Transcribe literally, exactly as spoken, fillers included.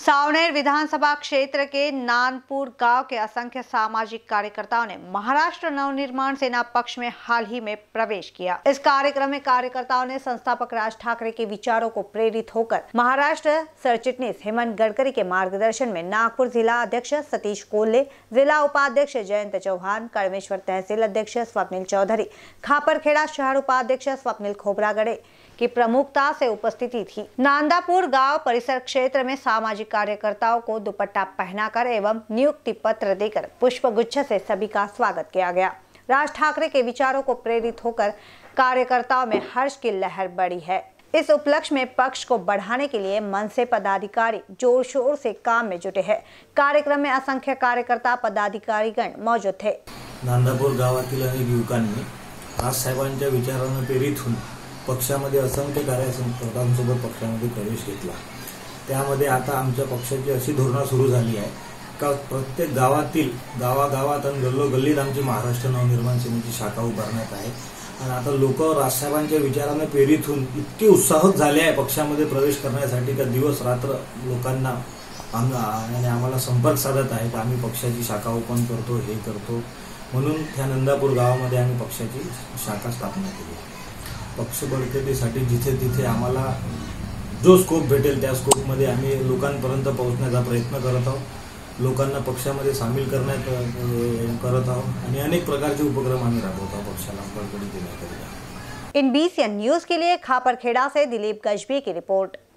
सावनेर विधानसभा क्षेत्र के नानपुर गांव के असंख्य सामाजिक कार्यकर्ताओं ने महाराष्ट्र नवनिर्माण सेना पक्ष में हाल ही में प्रवेश किया। इस कार्यक्रम में कार्यकर्ताओं ने संस्थापक राज ठाकरे के विचारों को प्रेरित होकर महाराष्ट्र सरचिटनीस हेमंत गडकरी के मार्गदर्शन में नागपुर जिला अध्यक्ष सतीश कोल्हे, जिला उपाध्यक्ष जयंत चौहान, कड़मेश्वर तहसील अध्यक्ष स्वप्निल चौधरी, खापरखेड़ा शहर उपाध्यक्ष स्वप्निल खोबरागड़े की प्रमुखता से उपस्थिति थी। नांदापुर गांव परिसर क्षेत्र में सामाजिक कार्यकर्ताओं को दुपट्टा पहनाकर एवं नियुक्ति पत्र देकर पुष्प गुच्छ से सभी का स्वागत किया गया। राज ठाकरे के विचारों को प्रेरित होकर कार्यकर्ताओं में हर्ष की लहर बढ़ी है। इस उपलक्ष्य में पक्ष को बढ़ाने के लिए मन से पदाधिकारी जोर शोर से काम में जुटे हैं। कार्यक्रम में असंख्य कार्यकर्ता पदाधिकारीगण मौजूद थे। नांदापूर गावातील अनेक युवकांनी राज साहेबांच्या विचारांना प्रेरित होऊन पक्षामध्ये असंख्य कार्यकर्त्यांसोबत पक्षामध्ये प्रवेश घेतला। त्यामध्ये आता आमच्या पक्षाची अशी धोरणा सुरू झाली आहे का प्रत्येक गावातील गावागावात आणि गल्लोगल्लीत आमची महाराष्ट्र नवनिर्माण सेनेची शाखा उभारण्यात आहे आणि आता लोक राजसाहेबांच्या विचारांना प्रेरित होऊन इतके उत्साहित झाले आहे पक्षामध्ये प्रवेश करण्यासाठी का दिवस रात्र लोकांना आणि आम्हाला संपर्क साधत आहे की आम्ही पक्षाची शाखा ओपन करतो हे करतो। म्हणून त्या नंदापूर गावामध्ये आम्ही पक्षाची शाखा स्थापना केली। पक्ष बळकटीसाठी जिथे तिथे आम्हाला जो स्कोप भेटेल त्या स्कोपमध्ये आम्ही लोकांपर्यंत पोहोचण्याचा प्रयत्न करत आहोत। लोकांना पक्षामध्ये सामील करण्यात करत आहोत आणि अनेक प्रकारचे उपक्रम आम्ही राबवत आहोत पक्षाला बळकटी देण्याकरिता। इनबीसीएन न्यूज के लिए खापरखेड़ा से दिलीप गजबी की रिपोर्ट।